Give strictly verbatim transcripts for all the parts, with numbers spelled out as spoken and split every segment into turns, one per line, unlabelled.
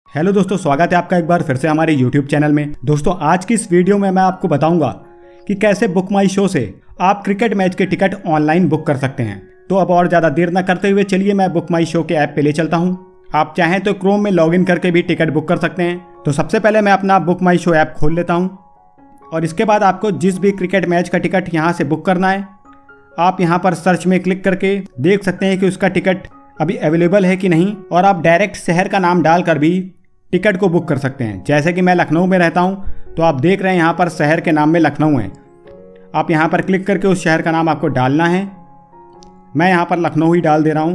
Hello दोस्तों, स्वागत है आपका एक बार फिर से हमारे यूट्यूब चैनल में। दोस्तों आज की इस वीडियो में मैं आपको बताऊंगा कि कैसे बुक माई शो से आप क्रिकेट मैच के टिकट ऑनलाइन बुक कर सकते हैं। तो अब और ज़्यादा देर न करते हुए चलिए मैं बुक माई शो के ऐप पे ले चलता हूँ। आप चाहें तो क्रोम में लॉगिन करके भी टिकट बुक कर सकते हैं। तो सबसे पहले मैं अपना बुक माई शो ऐप खोल लेता हूँ और इसके बाद आपको जिस भी क्रिकेट मैच का टिकट यहाँ से बुक करना है आप यहाँ पर सर्च में क्लिक करके देख सकते हैं कि उसका टिकट अभी अवेलेबल है कि नहीं, और आप डायरेक्ट शहर का नाम डालकर भी टिकट को बुक कर सकते हैं। जैसे कि मैं लखनऊ में रहता हूं तो आप देख रहे हैं यहाँ पर शहर के नाम में लखनऊ है। आप यहाँ पर क्लिक करके उस शहर का नाम आपको डालना है। मैं यहाँ पर लखनऊ ही डाल दे रहा हूँ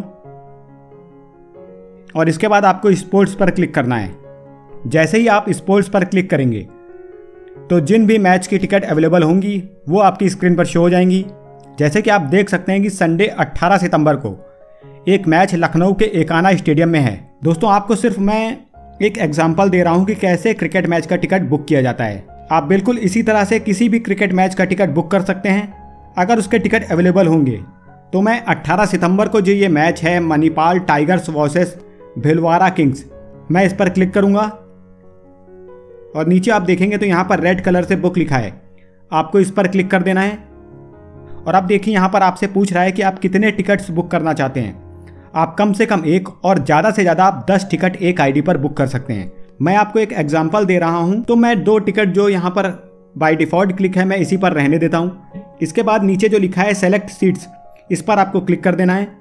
और इसके बाद आपको स्पोर्ट्स पर क्लिक करना है। जैसे ही आप स्पोर्ट्स पर क्लिक करेंगे तो जिन भी मैच की टिकट अवेलेबल होंगी वो आपकी स्क्रीन पर शो हो जाएंगी। जैसे कि आप देख सकते हैं कि संडे अट्ठारह सितंबर को एक मैच लखनऊ के एकाना स्टेडियम में है। दोस्तों आपको सिर्फ मैं एक एग्जाम्पल दे रहा हूं कि कैसे क्रिकेट मैच का टिकट बुक किया जाता है। आप बिल्कुल इसी तरह से किसी भी क्रिकेट मैच का टिकट बुक कर सकते हैं अगर उसके टिकट अवेलेबल होंगे। तो मैं अट्ठारह सितंबर को जो ये मैच है Manipal tigers versus Bhilwara kings, मैं इस पर क्लिक करूंगा और नीचे आप देखेंगे तो यहाँ पर रेड कलर से बुक लिखा है, आपको इस पर क्लिक कर देना है। और आप देखिए यहाँ पर आपसे पूछ रहा है कि आप कितने टिकट्स बुक करना चाहते हैं। आप कम से कम एक और ज़्यादा से ज़्यादा आप दस टिकट एक आईडी पर बुक कर सकते हैं। मैं आपको एक एग्जांपल दे रहा हूं, तो मैं दो टिकट जो यहाँ पर बाय डिफ़ॉल्ट क्लिक है मैं इसी पर रहने देता हूं। इसके बाद नीचे जो लिखा है सेलेक्ट सीट्स, इस पर आपको क्लिक कर देना है।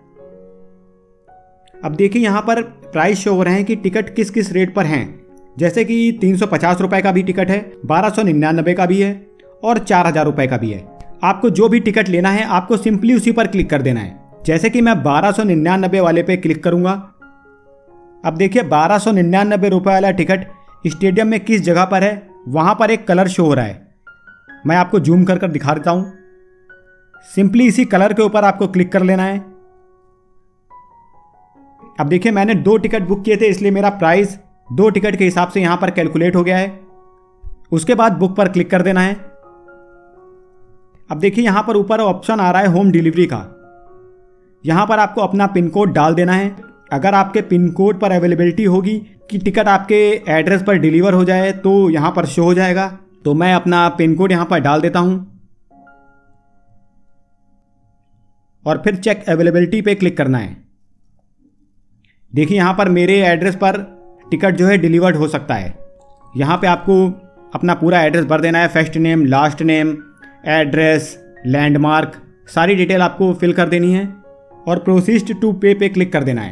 अब देखिए यहाँ पर प्राइस शो हो रहे हैं कि टिकट किस किस रेट पर हैं। जैसे कि तीन सौ पचास रुपये का भी टिकट है, बारह सौ निन्यानबे का भी है और चार हज़ार रुपये का भी है। आपको जो भी टिकट लेना है आपको सिंपली उसी पर क्लिक कर देना है। जैसे कि मैं बारह सौ निन्यानबे वाले पे क्लिक करूंगा। अब देखिए बारह सौ निन्यानबे रुपये वाला टिकट स्टेडियम में किस जगह पर है, वहां पर एक कलर शो हो रहा है। मैं आपको जूम कर कर दिखा देता हूं। सिंपली इसी कलर के ऊपर आपको क्लिक कर लेना है। अब देखिए मैंने दो टिकट बुक किए थे इसलिए मेरा प्राइस दो टिकट के हिसाब से यहां पर कैलकुलेट हो गया है। उसके बाद बुक पर क्लिक कर देना है। अब देखिए यहां पर ऊपर ऑप्शन आ रहा है होम डिलीवरी का। यहाँ पर आपको अपना पिन कोड डाल देना है। अगर आपके पिन कोड पर अवेलेबिलिटी होगी कि टिकट आपके एड्रेस पर डिलीवर हो जाए तो यहाँ पर शो हो जाएगा। तो मैं अपना पिन कोड यहाँ पर डाल देता हूँ और फिर चेक अवेलेबिलिटी पे क्लिक करना है। देखिए यहाँ पर मेरे एड्रेस पर टिकट जो है डिलीवर्ड हो सकता है। यहाँ पे आपको अपना पूरा एड्रेस भर देना है, first name, last name, address, landmark, सारी डिटेल आपको फिल कर देनी है और प्रोसीड टू पे पे क्लिक कर देना है।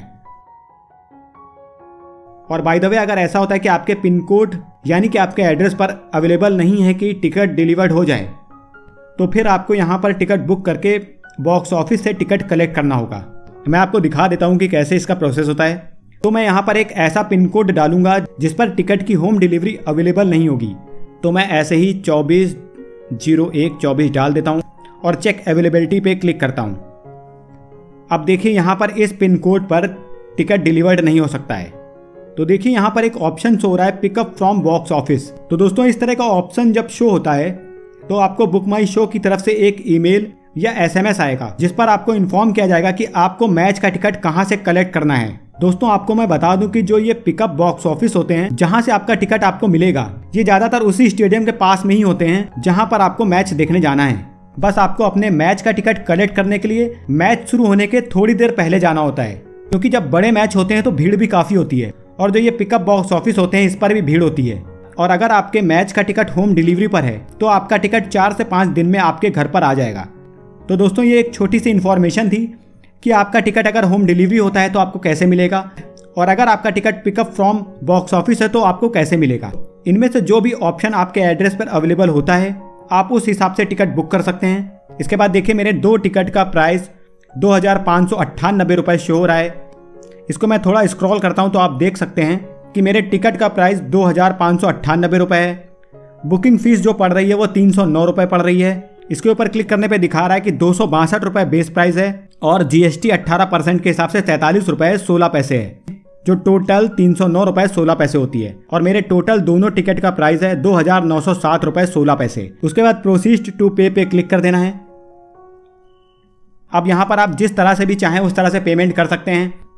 और बाय द वे अगर ऐसा होता है कि आपके पिन कोड यानी कि आपके एड्रेस पर अवेलेबल नहीं है कि टिकट डिलीवर्ड हो जाए तो फिर आपको यहाँ पर टिकट बुक करके बॉक्स ऑफिस से टिकट कलेक्ट करना होगा। मैं आपको दिखा देता हूँ कि कैसे इसका प्रोसेस होता है। तो मैं यहाँ पर एक ऐसा पिन कोड डालूंगा जिस पर टिकट की होम डिलीवरी अवेलेबल नहीं होगी। तो मैं ऐसे ही चौबीस जीरो एक चौबीस डाल देता हूँ और चेक अवेलेबिलिटी पे क्लिक करता हूँ। अब देखिए यहाँ पर इस पिन कोड पर टिकट डिलीवर्ड नहीं हो सकता है। तो देखिए यहाँ पर एक ऑप्शन शो हो रहा है पिकअप फ्रॉम बॉक्स ऑफिस। तो दोस्तों इस तरह का ऑप्शन जब शो होता है तो आपको बुक माई शो की तरफ से एक ईमेल या एसएमएस आएगा जिस पर आपको इन्फॉर्म किया जाएगा कि आपको मैच का टिकट कहाँ से कलेक्ट करना है। दोस्तों आपको मैं बता दूं कि जो ये पिकअप बॉक्स ऑफिस होते हैं जहां से आपका टिकट आपको मिलेगा, ये ज्यादातर उसी स्टेडियम के पास में ही होते हैं जहां पर आपको मैच देखने जाना है। बस आपको अपने मैच का टिकट कलेक्ट करने के लिए मैच शुरू होने के थोड़ी देर पहले जाना होता है, क्योंकि जब बड़े मैच होते हैं तो भीड़ भी काफी होती है और जो ये पिकअप बॉक्स ऑफिस होते हैं इस पर भी भीड़ होती है। और अगर आपके मैच का टिकट होम डिलीवरी पर है तो आपका टिकट चार से पाँच दिन में आपके घर पर आ जाएगा। तो दोस्तों ये एक छोटी सी इन्फॉर्मेशन थी कि आपका टिकट अगर होम डिलीवरी होता है तो आपको कैसे मिलेगा और अगर आपका ticket pickup from box office है तो आपको कैसे मिलेगा। इनमें से जो भी ऑप्शन आपके एड्रेस पर अवेलेबल होता है आप उस हिसाब से टिकट बुक कर सकते हैं। इसके बाद देखिए मेरे दो टिकट का प्राइस दो हज़ार पाँच सौ अट्ठानबे रुपये शो हो रहा है। इसको मैं थोड़ा स्क्रॉल करता हूं तो आप देख सकते हैं कि मेरे टिकट का प्राइस दो हज़ार पाँच सौ अट्ठानबे रुपये है। बुकिंग फीस जो पड़ रही है वो तीन सौ नौ रुपये पड़ रही है। इसके ऊपर क्लिक करने पे दिखा रहा है कि दो सौ बासठ रुपये बेस प्राइस है और जीएसटी अट्ठारह परसेंट के हिसाब से तैंतालीस रुपये सोलह पैसे है, जो टोटल तीन सौ नौ रुपये सोलह पैसे होती है। और मेरे टोटल दोनों टिकट का प्राइस है दो हजार नौ सौ सात रुपये सोलह पैसे। उसके बाद प्रोसीड टू पे पे क्लिक कर देना है। अब यहाँ पर आप जिस तरह से भी चाहें उस तरह से पेमेंट कर सकते हैं।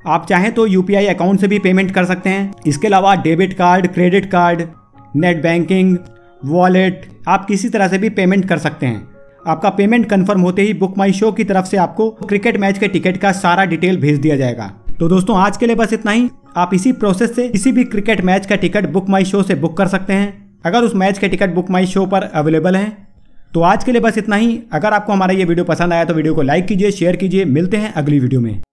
आप चाहें तो यूपीआई अकाउंट से भी पेमेंट कर सकते हैं। इसके अलावा debit card, credit card, net banking, wallet, आप किसी तरह से भी पेमेंट कर सकते हैं। आपका पेमेंट कंफर्म होते ही बुक माई शो की तरफ से आपको क्रिकेट मैच के टिकट का सारा डिटेल भेज दिया जाएगा। तो दोस्तों आज के लिए बस इतना ही। आप इसी प्रोसेस से किसी भी क्रिकेट मैच का टिकट बुक माई शो से बुक कर सकते हैं, अगर उस मैच के टिकट बुक माई शो पर अवेलेबल हैं। तो आज के लिए बस इतना ही। अगर आपको हमारा ये वीडियो पसंद आया तो वीडियो को लाइक कीजिए, शेयर कीजिए। मिलते हैं अगली वीडियो में।